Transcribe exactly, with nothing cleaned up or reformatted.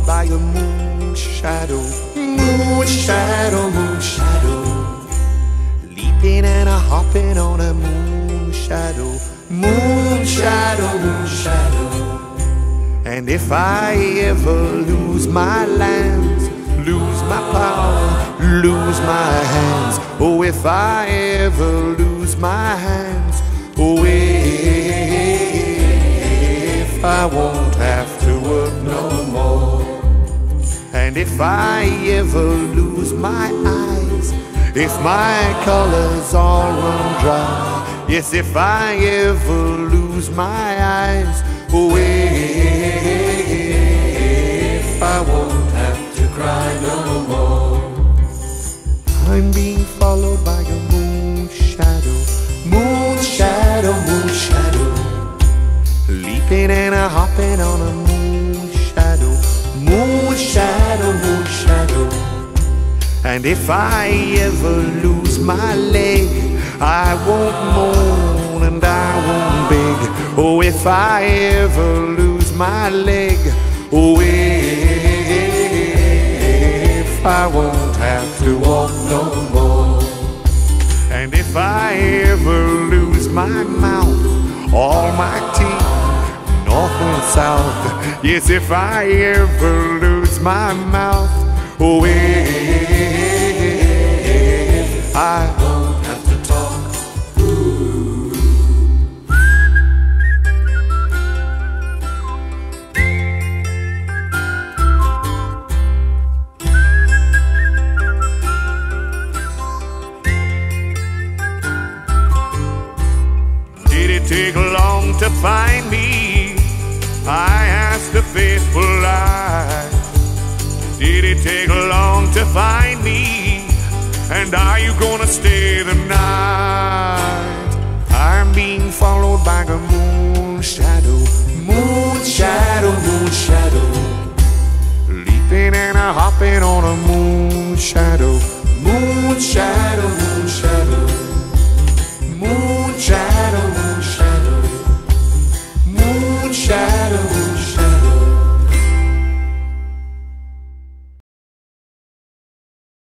by a moon shadow, moon shadow, moon shadow, leaping and a hopping on a moon shadow, moon shadow, moon shadow. And if I ever lose my lands, lose my power, lose my hands, oh, if I ever lose my hands, oh, if I won't have to work no more. And if I ever lose my eyes, if my colors all run dry, yes, if I ever lose my eyes, oh, if I won't have to cry no more. I'm being followed by a moon shadow, moon shadow, moon shadow, leaping and a hopping on a moon shadow, moon shadow, moon shadow. And if I ever lose my leg, I won't moan and I won't beg. Oh, if I ever lose my leg, oh, if I won't have to walk no more. And if I ever lose my mouth, all my teeth, north and south, yes, if I ever lose my mouth, oh, if I won't have to talk. Ooh. Did it take long to find me? I asked the faithful lie. Did it take long to find me? And are you gonna stay the night? I'm being followed by a moon shadow, moon shadow, moon shadow, leaping and a hopping on a moon shadow, moon shadow, moon shadow.